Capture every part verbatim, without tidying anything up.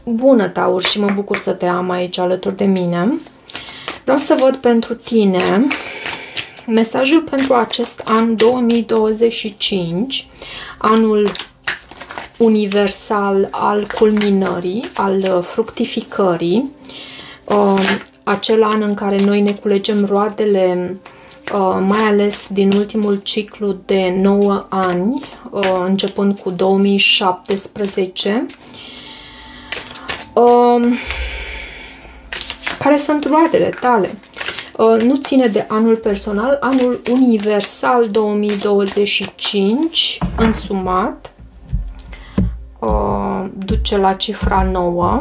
Bună, Taur, și mă bucur să te am aici alături de mine. Vreau să văd pentru tine mesajul pentru acest an două mii douăzeci și cinci, anul universal al culminării, al fructificării, acel an în care noi ne culegem roadele, mai ales din ultimul ciclu de nouă ani, începând cu două mii șaptesprezece. Care sunt roadele tale? Nu ține de anul personal, anul universal două mii douăzeci și cinci, însumat, duce la cifra nouă.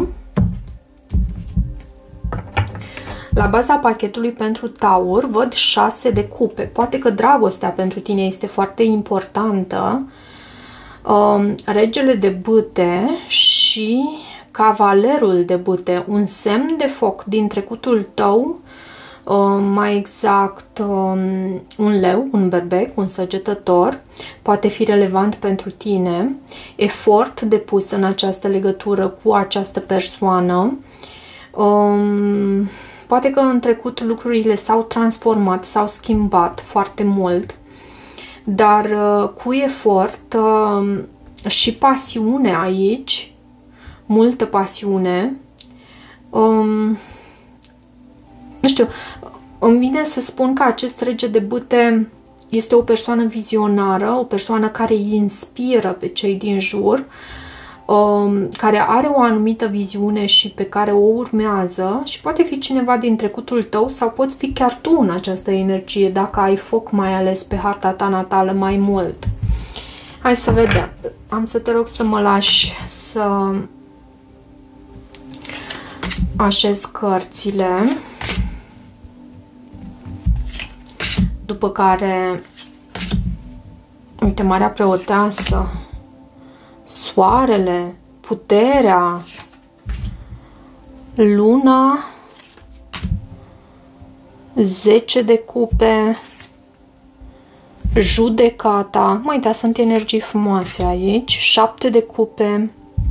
La baza pachetului pentru Taur văd șase de cupe. Poate că dragostea pentru tine este foarte importantă. Regele de bâte și cavalerul de bâte, un semn de foc din trecutul tău, mai exact un leu, un berbec, un săgetător, poate fi relevant pentru tine. Efort depus în această legătură cu această persoană. Poate că în trecut lucrurile s-au transformat, s-au schimbat foarte mult, dar cu efort și pasiune aici, multă pasiune. Um, nu știu, îmi vine să spun că acest rege de bâte este o persoană vizionară, o persoană care îi inspiră pe cei din jur, um, care are o anumită viziune și pe care o urmează, și poate fi cineva din trecutul tău sau poți fi chiar tu în această energie, dacă ai foc mai ales pe harta ta natală mai mult. Hai să vedem. Am să te rog să mă lași să așez cărțile, după care, uite, Marea Preoteasă, Soarele, Puterea, Luna, zece de cupe, Judecata, mai da, sunt energii frumoase aici, șapte de cupe,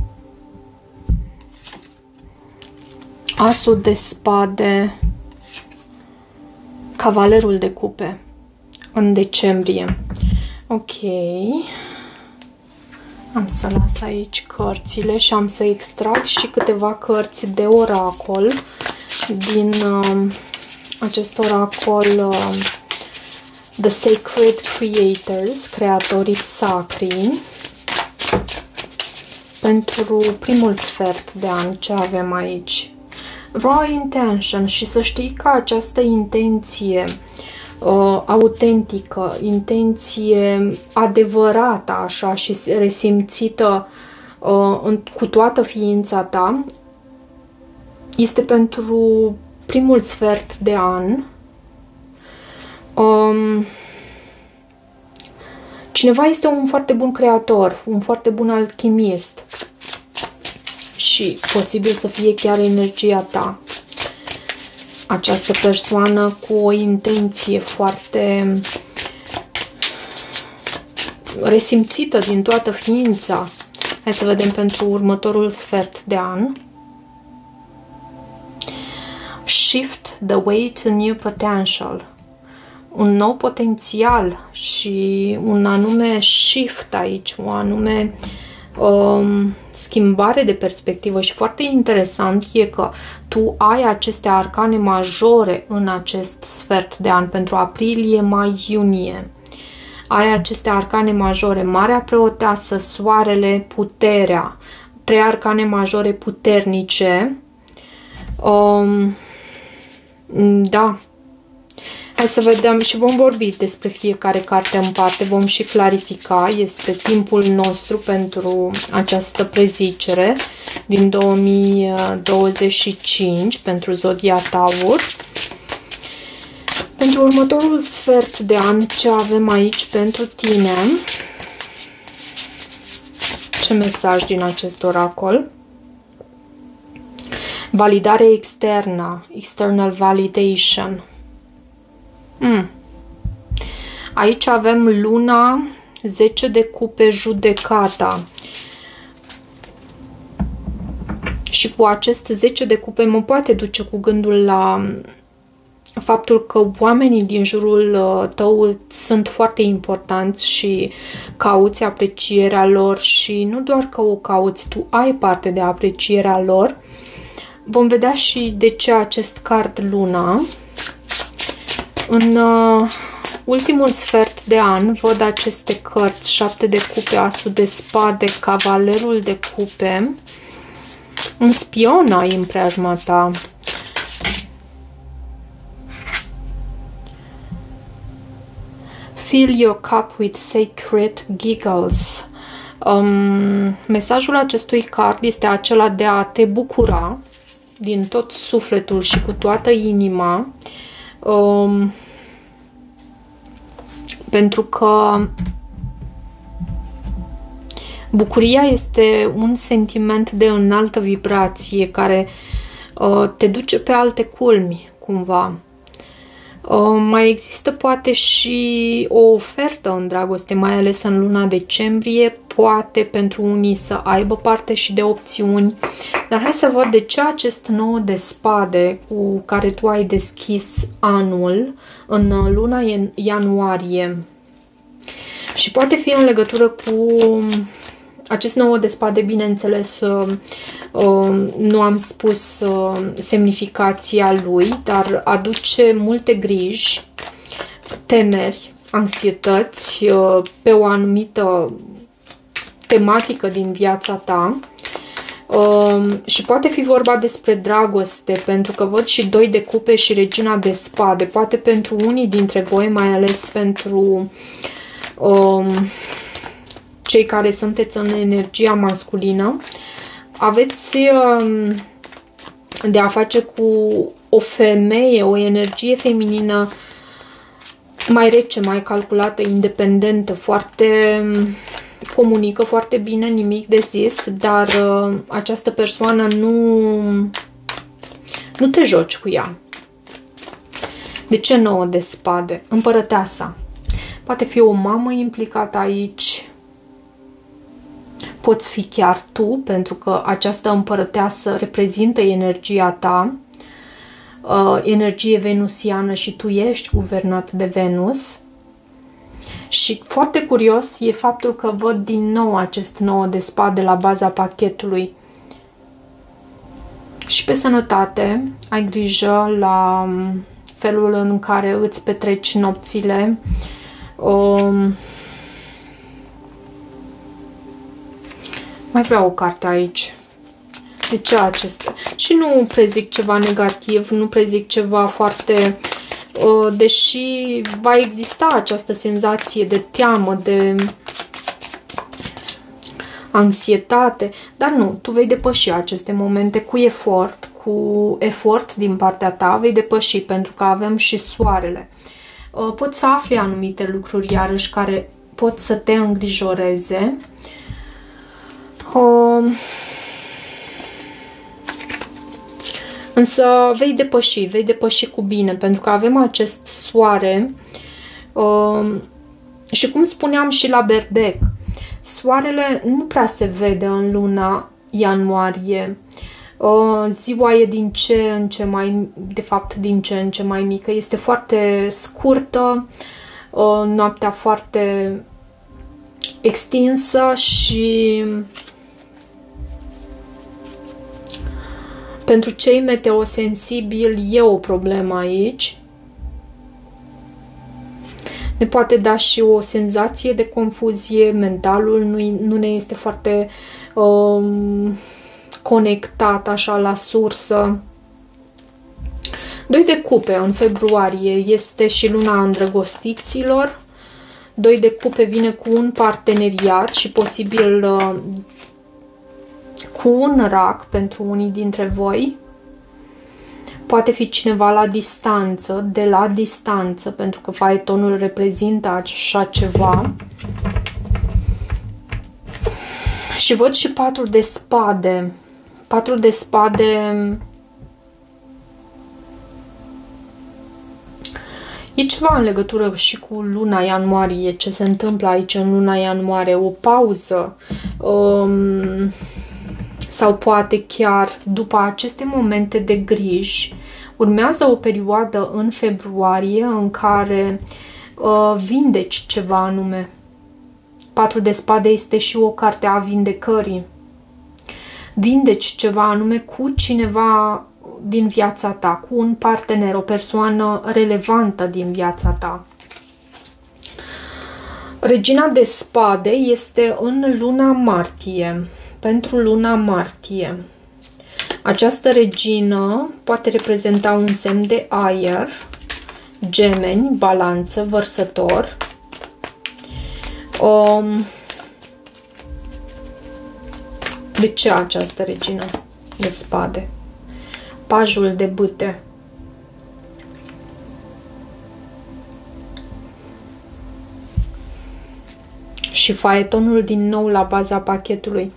Asul de spade, Cavalerul de cupe în decembrie. Ok. Am să las aici cărțile și am să extrag și câteva cărți de oracol din uh, acest oracol uh, The Sacred Creators, creatorii sacri, pentru primul sfert de an. Ce avem aici? Raw intention, și să știi că această intenție uh, autentică, intenție adevărată așa și resimțită uh, în, cu toată ființa ta, este pentru primul sfert de an. Um, cineva este un foarte bun creator, un foarte bun alchimist. Și posibil să fie chiar energia ta. Această persoană cu o intenție foarte resimțită din toată ființa. Hai să vedem pentru următorul sfert de an. Shift the way to new potential. Un nou potențial și un anume shift aici, o anume Um, schimbare de perspectivă. Și foarte interesant e că tu ai aceste arcane majore în acest sfert de an pentru aprilie, mai, iunie. Ai aceste arcane majore: Marea Preoteasă, Soarele, Puterea, trei arcane majore puternice. Um, da. Hai să vedem și vom vorbi despre fiecare carte în parte, vom și clarifica. Este timpul nostru pentru această prezicere din două mii douăzeci și cinci pentru Zodia Taur. Pentru următorul sfert de an, ce avem aici pentru tine? Ce mesaj din acest oracol? Validare externă, external validation. Mm. Aici avem Luna, zece de cupe, Judecata. și cu acest zece de cupe mă poate duce cu gândul la faptul că oamenii din jurul tău sunt foarte importanți și cauți aprecierea lor și nu doar că o cauți, tu ai parte de aprecierea lor. Vom vedea și de ce acest card Luna. În uh, ultimul sfert de an văd aceste cărți, șapte de cupe, asul de spade, cavalerul de cupe. Un spion ai în preajma ta. Fill your cup with sacred giggles. Um, mesajul acestui card este acela de a te bucura din tot sufletul și cu toată inima, um, pentru că bucuria este un sentiment de înaltă vibrație care uh, te duce pe alte culmi, cumva. Uh, mai există poate și o ofertă în dragoste, mai ales în luna decembrie, poate pentru unii să aibă parte și de opțiuni, dar hai să văd de ce acest nouă de spade cu care tu ai deschis anul în luna ianuarie. Și poate fi în legătură cu acest nouă de spade, bineînțeles, nu am spus semnificația lui, dar aduce multe griji, temeri, anxietăți pe o anumită tematică din viața ta. Și poate fi vorba despre dragoste, pentru că văd și doi de cupe și regina de spade. Poate pentru unii dintre voi, mai ales pentru um, cei care sunteți în energia masculină, aveți um, de a face cu o femeie, o energie feminină mai rece, mai calculată, independentă, foarte comunică foarte bine, nimic de zis, dar uh, această persoană nu, nu te joci cu ea. De ce nouă de spade? Împărăteasa. Poate fi o mamă implicată aici. Poți fi chiar tu, pentru că această împărăteasă reprezintă energia ta, uh, energie venusiană și tu ești guvernat de Venus. Și foarte curios e faptul că văd din nou acest nouă de spade la baza pachetului. Și pe sănătate, ai grijă la felul în care îți petreci nopțile. Um, mai vreau o carte aici. De ce acestea? Și nu prezic ceva negativ, nu prezic ceva foarte... Deși va exista această senzație de teamă, de anxietate, dar nu, tu vei depăși aceste momente cu efort, cu efort din partea ta, vei depăși, pentru că avem și soarele. Poți să afli anumite lucruri, iarăși, care pot să te îngrijoreze. Însă vei depăși, vei depăși cu bine, pentru că avem acest soare uh, și cum spuneam și la berbec, soarele nu prea se vede în luna ianuarie. Uh, ziua e din ce în ce mai, de fapt din ce în ce mai mică, este foarte scurtă, uh, noaptea foarte extinsă și... Pentru cei meteosensibili e o problemă aici. Ne poate da și o senzație de confuzie, mentalul nu, nu ne este foarte um, conectat așa la sursă. Doi de cupe în februarie este și luna îndrăgostiților. Doi de cupe vine cu un parteneriat și posibil... Uh, cu un rac pentru unii dintre voi. Poate fi cineva la distanță, de la distanță, pentru că faetonul reprezintă așa ceva. Și văd și patru de spade. Patru de spade... E ceva în legătură și cu luna ianuarie, ce se întâmplă aici în luna ianuarie, o pauză. Um... sau poate chiar după aceste momente de griji, urmează o perioadă în februarie în care uh, vindeci ceva anume. Patru de spade este și o carte a vindecării. Vindeci ceva anume cu cineva din viața ta, cu un partener, o persoană relevantă din viața ta. Regina de spade este în luna martie. Pentru luna martie. Această regină poate reprezenta un semn de aer, Gemeni, Balanță, Vărsător. Um, de ce această regină de spade? Pajul de bâte. Și faetonul din nou la baza pachetului.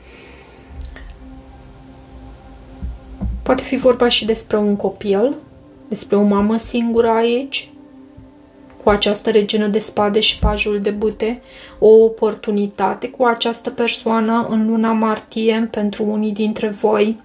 Poate fi vorba și despre un copil, despre o mamă singură aici, cu această regină de spade și pajul de bâte, o oportunitate cu această persoană în luna martie pentru unii dintre voi.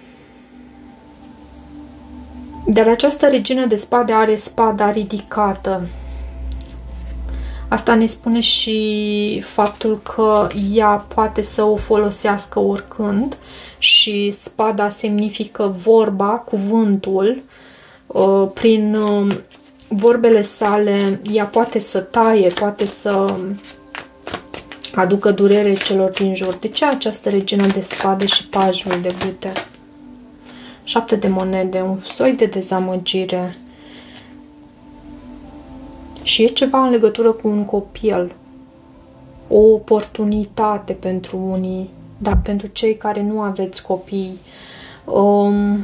Dar această regină de spade are spada ridicată. Asta ne spune și faptul că ea poate să o folosească oricând și spada semnifică vorba, cuvântul. Prin vorbele sale ea poate să taie, poate să aducă durere celor din jur. De ce această regină de spade și pajul de bâte? Șapte de monede, un soi de dezamăgire. Și e ceva în legătură cu un copil. O oportunitate pentru unii, dar pentru cei care nu aveți copii. Um,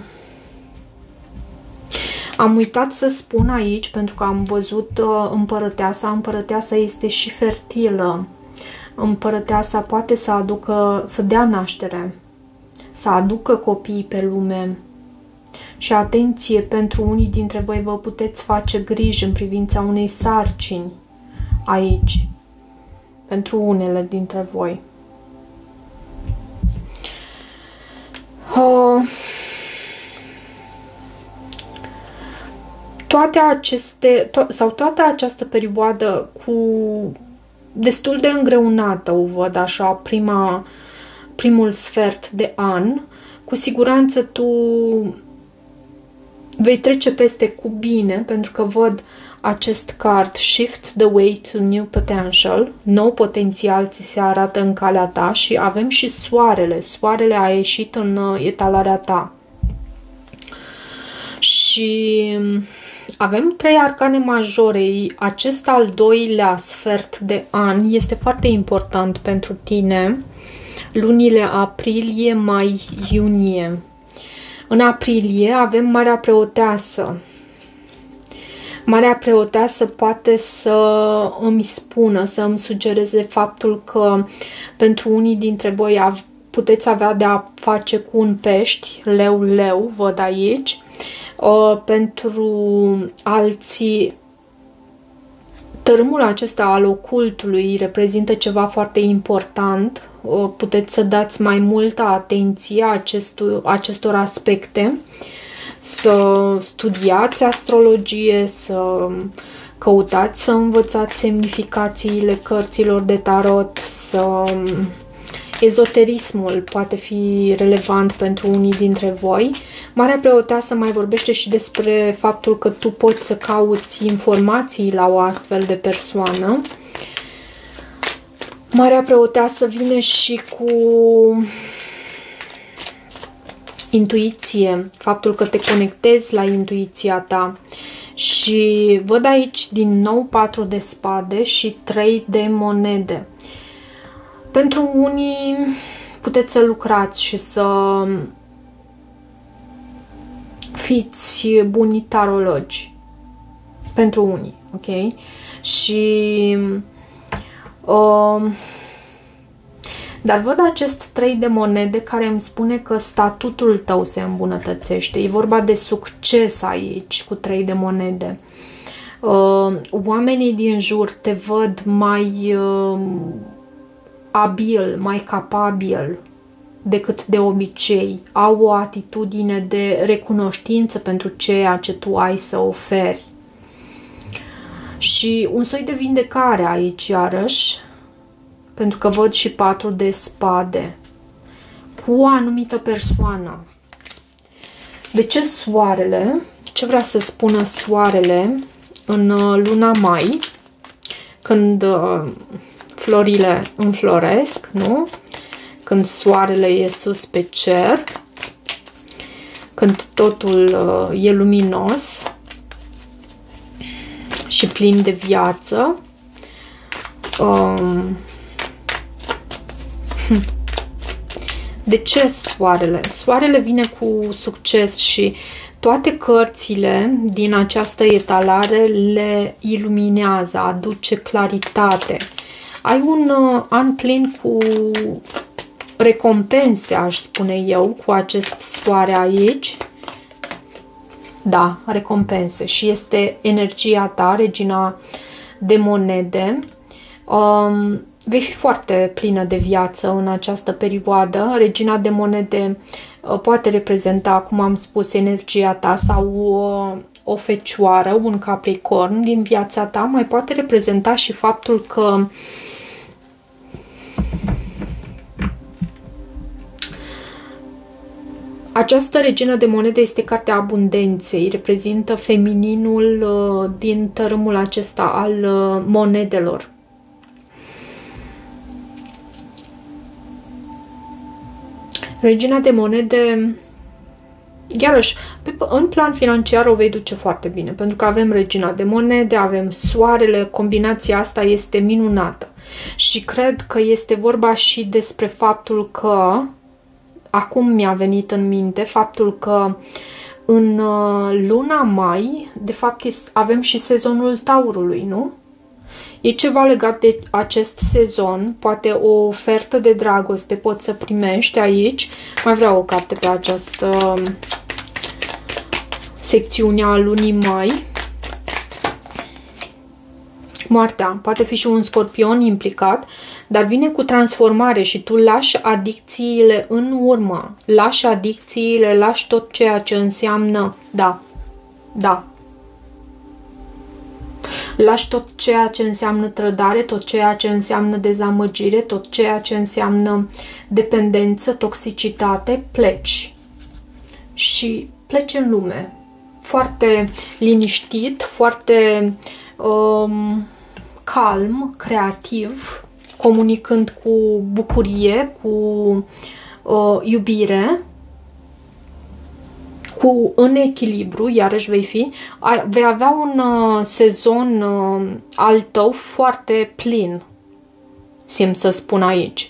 am uitat să spun aici, pentru că am văzut uh, împărăteasa. Împărăteasa este și fertilă. Împărăteasa poate să aducă, să dea naștere, să aducă copii pe lume. Și atenție, pentru unii dintre voi vă puteți face griji în privința unei sarcini aici. Pentru unele dintre voi. Uh, toate aceste, to sau toată această perioadă cu destul de îngreunată, o văd așa, prima, primul sfert de an, cu siguranță tu vei trece peste cu bine, pentru că văd acest card, Shift the way to new potential, nou potențial ți se arată în calea ta și avem și soarele. Soarele a ieșit în etalarea ta. Și avem trei arcane majore. Acest al doilea sfert de an este foarte important pentru tine. Lunile aprilie, mai, iunie. În aprilie avem Marea Preoteasă. Marea Preoteasă poate să îmi spună, să îmi sugereze faptul că pentru unii dintre voi puteți avea de a face cu un pești, leu, leu, văd aici. Pentru alții, tărâmul acesta al ocultului reprezintă ceva foarte important. Puteți să dați mai multă atenție acestor, acestor aspecte, să studiați astrologie, să căutați să învățați semnificațiile cărților de tarot, să... Ezoterismul poate fi relevant pentru unii dintre voi. Marea Preoteasă mai vorbește și despre faptul că tu poți să cauți informații la o astfel de persoană. Marea Preoteasă vine și cu intuiție, faptul că te conectezi la intuiția ta. Și văd aici din nou patru de spade și trei de monede. Pentru unii puteți să lucrați și să fiți buni tarologi. Pentru unii, ok? Și... Uh, dar văd acest trei de monede care îmi spune că statutul tău se îmbunătățește. E vorba de succes aici cu trei de monede. Uh, oamenii din jur te văd mai... Uh, abil, mai capabil, decât de obicei. Au o atitudine de recunoștință pentru ceea ce tu ai să oferi. Și un soi de vindecare aici, iarăși, pentru că văd și patru de spade, cu o anumită persoană. De ce soarele? Ce vrea să spună soarele în luna mai, când florile înfloresc, nu? Când soarele e sus pe cer, când totul e luminos și plin de viață. Um, de ce soarele? Soarele vine cu succes și toate cărțile din această etalare le iluminează, aduce claritate. Ai un uh, an plin cu recompense, aș spune eu, cu acest soare aici. Da, recompense. Și este energia ta, regina de monede. Um, vei fi foarte plină de viață în această perioadă. Regina de monede uh, poate reprezenta, cum am spus, energia ta sau uh, o fecioară, un capricorn din viața ta. Mai poate reprezenta și faptul că această regină de monede este cartea abundenței, reprezintă femininul uh, din tărâmul acesta al uh, monedelor. Regina de monede, iarăși, pe, în plan financiar o vei duce foarte bine, pentru că avem regina de monede, avem soarele, combinația asta este minunată. Și cred că este vorba și despre faptul că, acum mi-a venit în minte, faptul că în luna mai, de fapt, avem și sezonul taurului, nu? E ceva legat de acest sezon, poate o ofertă de dragoste poți să primești aici. Mai vreau o carte pe această secțiune a lunii mai. Moartea, poate fi și un scorpion implicat, dar vine cu transformare și tu lași adicțiile în urmă. Lași adicțiile, lași tot ceea ce înseamnă, da, da. Lași tot ceea ce înseamnă trădare, tot ceea ce înseamnă dezamăgire, tot ceea ce înseamnă dependență, toxicitate, pleci. Și pleci în lume. Foarte liniștit, foarte um, calm, creativ, comunicând cu bucurie, cu uh, iubire, cu în echilibru, iarăși vei fi, vei avea un uh, sezon uh, al tău foarte plin, simt să spun aici.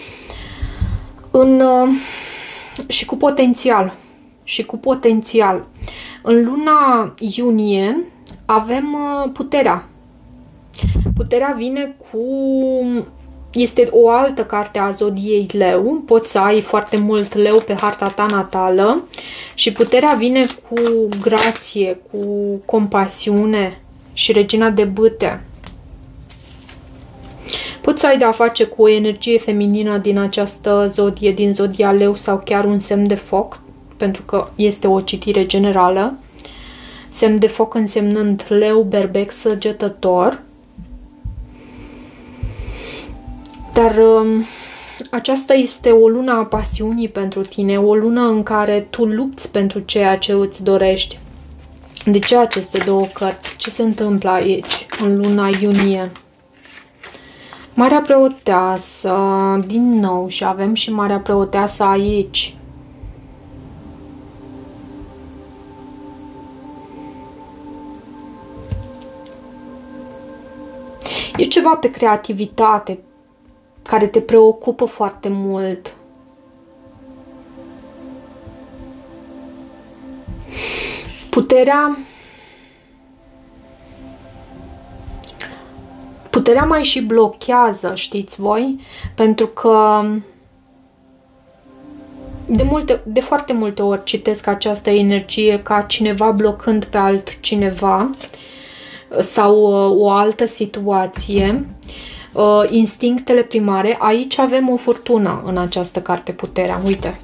În, uh, și cu potențial. Și cu potențial. În luna iunie avem uh, puterea. Puterea vine cu... Este o altă carte a zodiei leu, poți să ai foarte mult leu pe harta ta natală și puterea vine cu grație, cu compasiune și regina de bâte. Poți să ai de-a face cu o energie feminină din această zodie, din zodia leu sau chiar un semn de foc, pentru că este o citire generală. Semn de foc însemnând leu, berbec, săgetător. Dar um, aceasta este o lună a pasiunii pentru tine, o lună în care tu lupți pentru ceea ce îți dorești. De ce aceste două cărți? Ce se întâmplă aici, în luna iunie? Marea Preoteasă, din nou, și avem și Marea Preoteasă aici. E ceva pe creativitate care te preocupă foarte mult. Puterea Puterea mai și blochează, știți voi, pentru că de, multe, de foarte multe ori citesc această energie ca cineva blocând pe altcineva sau o altă situație. uh, instinctele primare. Aici avem o furtună în această carte, puterea. Uite.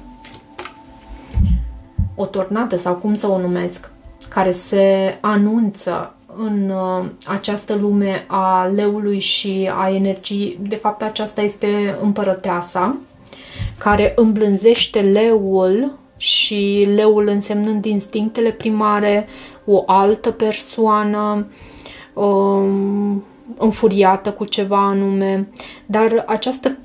O tornadă sau cum să o numesc, care se anunță în uh, această lume a leului și a energiei. De fapt, aceasta este împărăteasa, care îmblânzește leul, și leul însemnând instinctele primare, o altă persoană um, înfuriată cu ceva anume. Dar această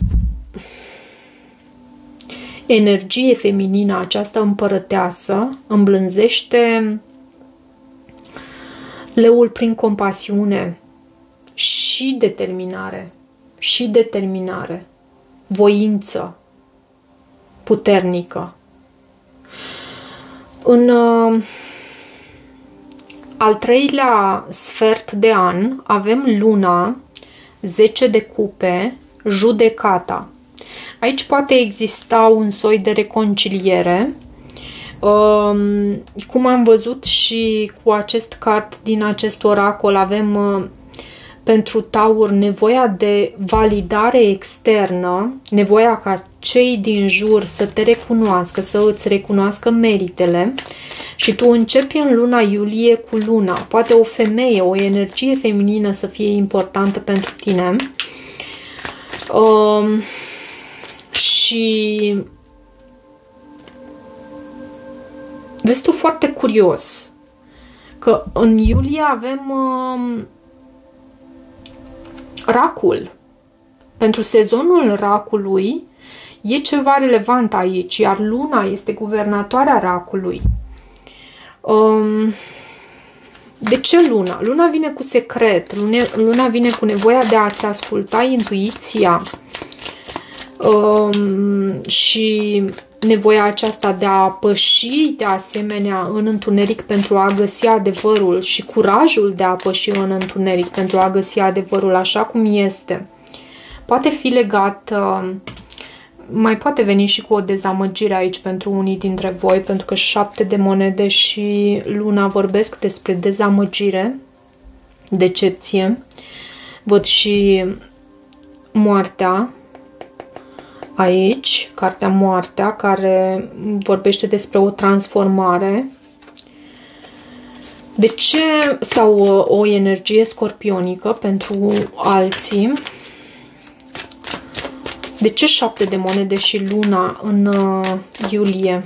energie feminină, această împărăteasă, îmblânzește leul prin compasiune și determinare, și determinare, voință puternică. În uh, al treilea sfert de an avem luna, zece de cupe, judecata. Aici poate exista un soi de reconciliere. Uh, cum am văzut și cu acest card din acest oracol, avem uh, pentru Taur nevoia de validare externă, nevoia ca cei din jur să te recunoască, să îți recunoască meritele, și tu începi în luna iulie cu luna. Poate o femeie, o energie feminină să fie importantă pentru tine. Um, și vezi tu, foarte curios că în iulie avem um, racul. Pentru sezonul racului e ceva relevant aici, iar luna este guvernatoarea racului. Um, de ce luna? Luna vine cu secret, luna vine cu nevoia de a-ți asculta intuiția um, și nevoia aceasta de a păși de asemenea în întuneric pentru a găsi adevărul și curajul de a păși în întuneric pentru a găsi adevărul așa cum este. Poate fi legat, mai poate veni și cu o dezamăgire aici pentru unii dintre voi, pentru că șapte de monede și luna vorbesc despre dezamăgire, decepție. Văd și moartea aici, cartea Moartea, care vorbește despre o transformare. De ce? Sau o, o energie scorpionică pentru alții. De ce șapte de monede și luna în uh, iulie?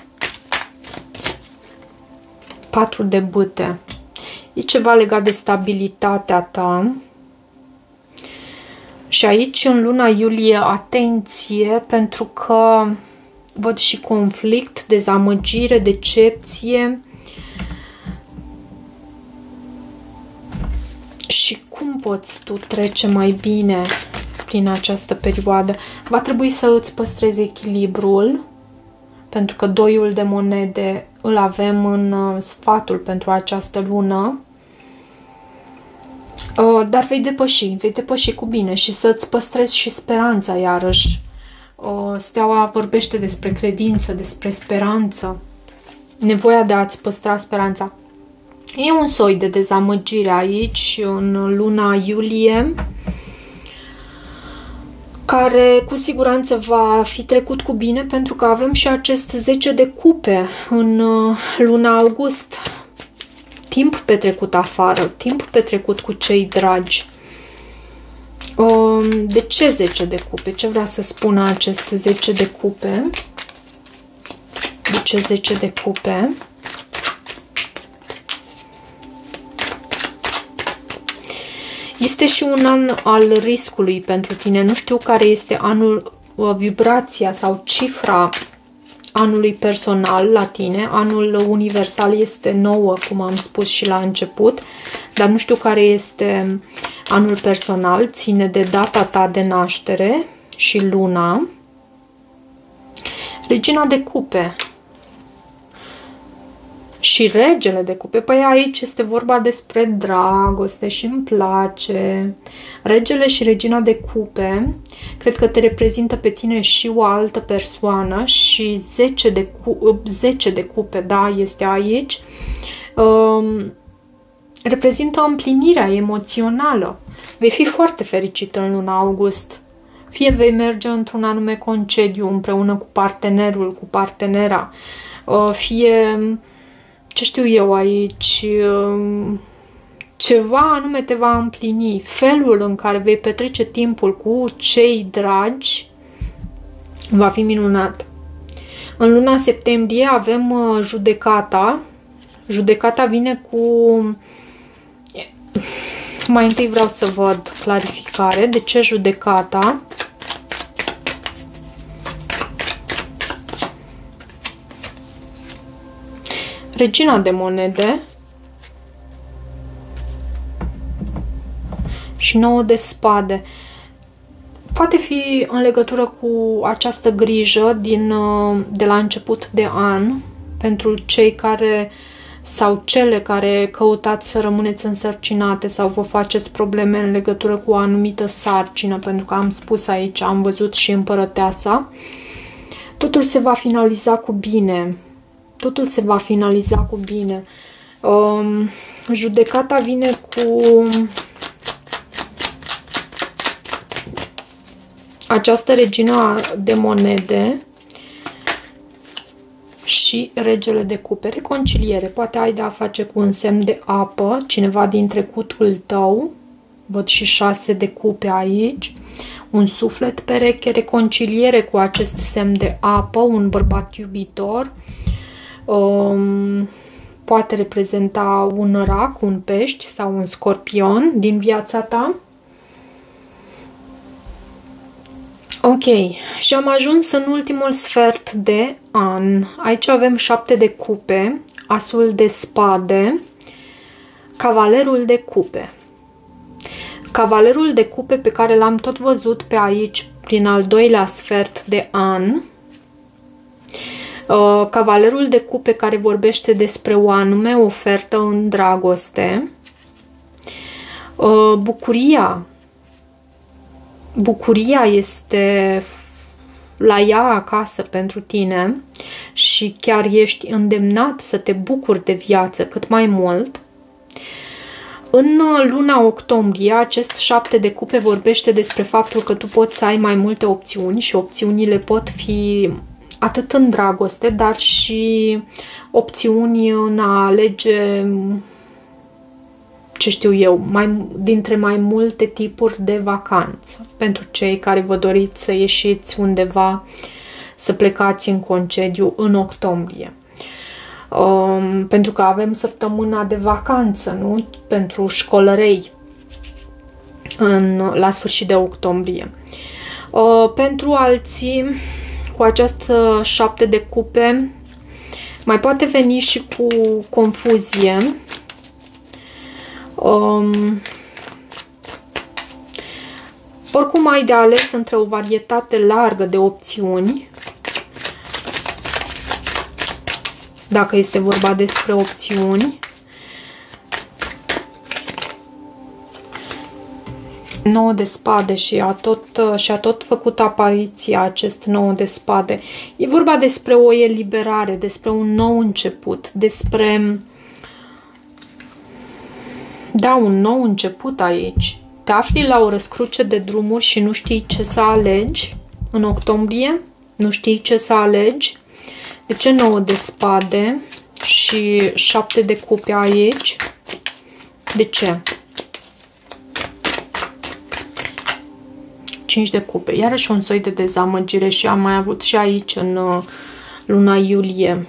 Patru de bâte. E ceva legat de stabilitatea ta. Și aici, în luna iulie, atenție, pentru că văd și conflict, dezamăgire, decepție. Și cum poți tu trece mai bine prin această perioadă? Va trebui să îți păstrezi echilibrul, pentru că doiul de monede îl avem în sfatul pentru această lună. Uh, dar vei depăși, vei depăși cu bine și să-ți păstrezi și speranța iarăși. Uh, steaua vorbește despre credință, despre speranță, nevoia de a-ți păstra speranța. E un soi de dezamăgire aici, în luna iulie, care cu siguranță va fi trecut cu bine, pentru că avem și acest zece de cupe în uh, luna august. Timp petrecut afară, timp petrecut cu cei dragi. De ce zece de cupe? Ce vrea să spună acest zece de cupe? De ce zece de cupe? Este și un an al riscului pentru tine. Nu știu care este anul, vibrația sau cifra anului personal la tine. Anul universal este nouă, cum am spus și la început, dar nu știu care este anul personal. Ține de data ta de naștere și luna. Regina de cupe și regele de cupe. Păi aici este vorba despre dragoste și îmi place. Regele și regina de cupe cred că te reprezintă pe tine și o altă persoană, și zece de, cu, zece de cupe, da, este aici. Um, reprezintă împlinirea emoțională. Vei fi foarte fericit în luna august. Fie vei merge într-un anume concediu împreună cu partenerul, cu partenera, fie, ce știu eu aici, ceva anume te va împlini. Felul în care vei petrece timpul cu cei dragi va fi minunat. În luna septembrie avem judecata. Judecata vine cu... Mai întâi vreau să văd clarificare. De ce judecata? Regina de monede și nouă de spade. Poate fi în legătură cu această grijă din, de la început de an pentru cei care sau cele care căutați să rămâneți însărcinate sau vă faceți probleme în legătură cu o anumită sarcină, pentru că am spus aici, am văzut și împărăteasa. Totul se va finaliza cu bine. Totul se va finaliza cu bine. Um, judecata vine cu această regină de monede și regele de cupe. Reconciliere. Poate ai de-a face cu un semn de apă, cineva din trecutul tău. Văd și șase de cupe aici. Un suflet pereche. Reconciliere cu acest semn de apă, un bărbat iubitor. Um, poate reprezenta un rac, un pești sau un scorpion din viața ta. Ok, și am ajuns în ultimul sfert de an. Aici avem șapte de cupe, asul de spade, cavalerul de cupe. Cavalerul de cupe pe care l-am tot văzut pe aici prin al doilea sfert de an. Cavalerul de cupe care vorbește despre o anume ofertă în dragoste. Bucuria. Bucuria este la ea acasă pentru tine și chiar ești îndemnat să te bucuri de viață cât mai mult. În luna octombrie, acest șapte de cupe vorbește despre faptul că tu poți să ai mai multe opțiuni și opțiunile pot fi atât în dragoste, dar și opțiuni în a alege, ce știu eu, mai, dintre mai multe tipuri de vacanță. Pentru cei care vă doriți să ieșiți undeva, să plecați în concediu în octombrie. Um, pentru că avem săptămâna de vacanță, nu? Pentru școlărei în, la sfârșit de octombrie. Uh, pentru alții, cu această șapte de cupe, mai poate veni și cu confuzie. Um, oricum ai de ales între o varietate largă de opțiuni. Dacă este vorba despre opțiuni. nouă de spade și a tot, și a tot făcut apariția acest nouă de spade. E vorba despre o eliberare, despre un nou început, despre... Da, un nou început aici. Te afli la o răscruce de drumuri și nu știi ce să alegi în octombrie? Nu știi ce să alegi? De ce nouă de spade și șapte de cupe aici? De ce? cinci de cupe. Iarăși un soi de dezamăgire și am mai avut și aici în luna iulie.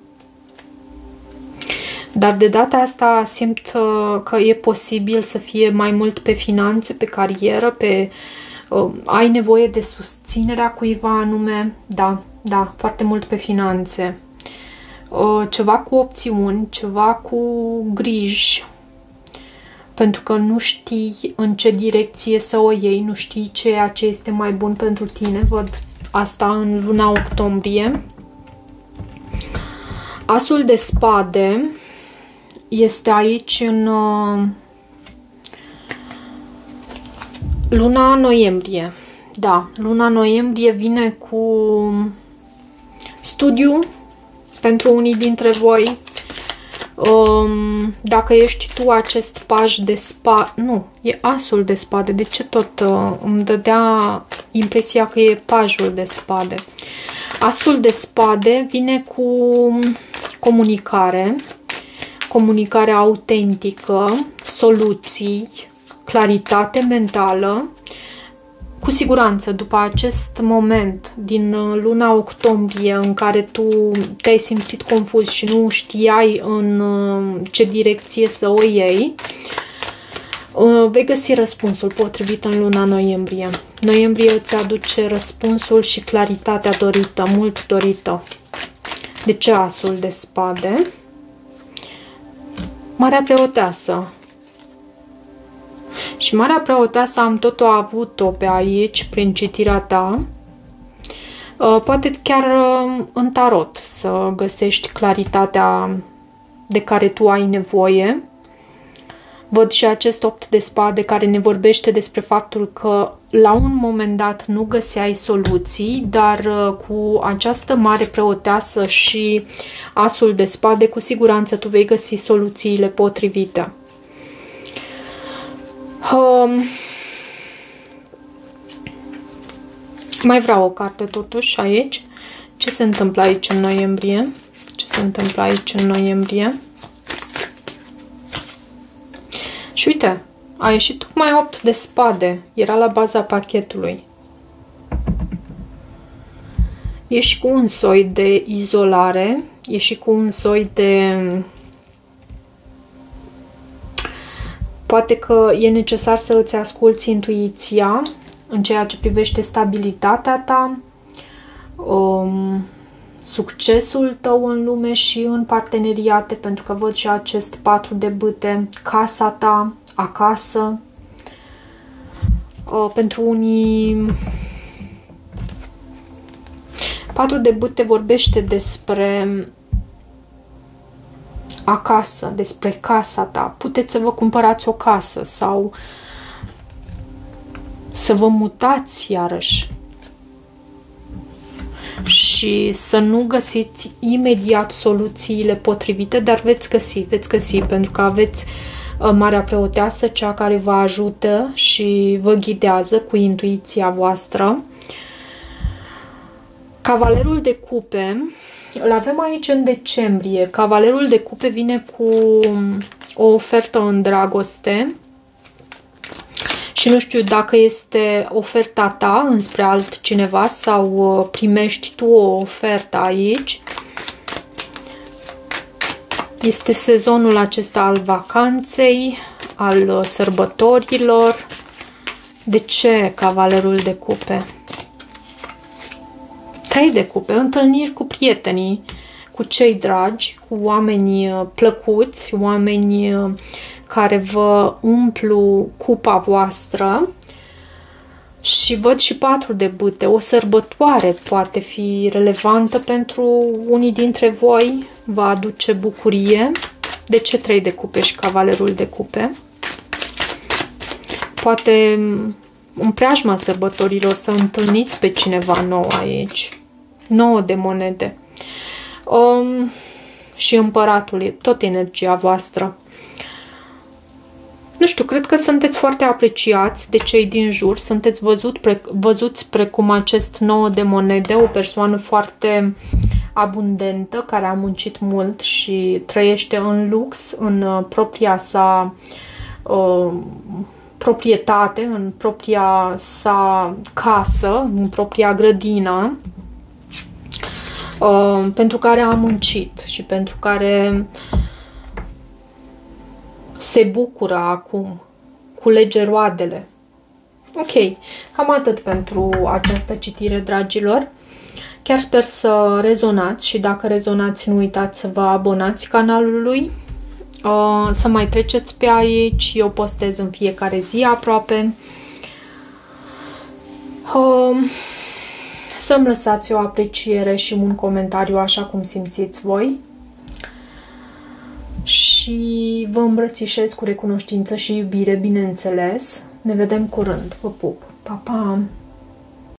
Dar de data asta simt că e posibil să fie mai mult pe finanțe, pe carieră, pe... Uh, ai nevoie de susținerea cuiva anume. Da, da, foarte mult pe finanțe. Uh, ceva cu opțiuni, ceva cu griji. Pentru că nu știi în ce direcție să o iei, nu știi ceea ce este mai bun pentru tine. Văd asta în luna octombrie. Asul de spade este aici în uh, luna noiembrie. Da, luna noiembrie vine cu studiu pentru unii dintre voi, Um, dacă ești tu acest paj de spade, nu, e asul de spade, de ce tot uh, îmi dădea impresia că e pajul de spade? Asul de spade vine cu comunicare, comunicare autentică, soluții, claritate mentală. Cu siguranță, după acest moment din luna octombrie în care tu te-ai simțit confuz și nu știai în ce direcție să o iei, vei găsi răspunsul potrivit în luna noiembrie. Noiembrie îți aduce răspunsul și claritatea dorită, mult dorită. De ce asul de spade? Marea Preoteasă. Și Marea Preoteasă am tot o avut-o pe aici, prin citirea ta. Poate chiar în tarot să găsești claritatea de care tu ai nevoie. Văd și acest opt de spade care ne vorbește despre faptul că la un moment dat nu găseai soluții, dar cu această Mare Preoteasă și asul de spade, cu siguranță tu vei găsi soluțiile potrivite. Um, mai vreau o carte totuși aici. Ce se întâmplă aici în noiembrie? Ce se întâmplă aici în noiembrie? Și uite, a ieșit tocmai opt de spade. Era la baza pachetului. E și cu un soi de izolare. E și cu un soi de... Poate că e necesar să îți asculți intuiția în ceea ce privește stabilitatea ta, um, succesul tău în lume și în parteneriate, pentru că văd și acest patru de bâte, casa ta, acasă. Uh, pentru unii, patru de bâte vorbește despre acasă, despre casa ta. Puteți să vă cumpărați o casă sau să vă mutați iarăși și să nu găsiți imediat soluțiile potrivite, dar veți găsi, veți găsi, pentru că aveți Marea Preoteasă, cea care vă ajută și vă ghidează cu intuiția voastră. Cavalerul de cupe îl avem aici în decembrie. Cavalerul de cupe vine cu o ofertă în dragoste și nu știu dacă este oferta ta înspre altcineva sau primești tu o ofertă aici. Este sezonul acesta al vacanței, al sărbătorilor. De ce Cavalerul de cupe? Trei de cupe, întâlniri cu prietenii, cu cei dragi, cu oameni plăcuți, oameni care vă umplu cupa voastră. Și văd și patru de bâte. O sărbătoare poate fi relevantă pentru unii dintre voi, vă aduce bucurie. De ce trei de cupe și Cavalerul de cupe? Poate în preajma sărbătorilor să întâlniți pe cineva nou aici. nouă de monede. Um, și împăratul e tot energia voastră. Nu știu, cred că sunteți foarte apreciați de cei din jur, sunteți văzut, pre, văzuți precum acest nouă de monede, o persoană foarte abundentă, care a muncit mult și trăiește în lux, în propria sa uh, proprietate, în propria sa casă, în propria grădină, uh, pentru care a muncit și pentru care se bucură acum, culege roadele. Ok, cam atât pentru această citire, dragilor. Chiar sper să rezonați și dacă rezonați, nu uitați să vă abonați canalului, să mai treceți pe aici, eu postez în fiecare zi aproape. Să-mi lăsați o apreciere și un comentariu așa cum simțiți voi. Și vă îmbrățișez cu recunoștință și iubire, bineînțeles. Ne vedem curând. Vă pup! Pa, pa!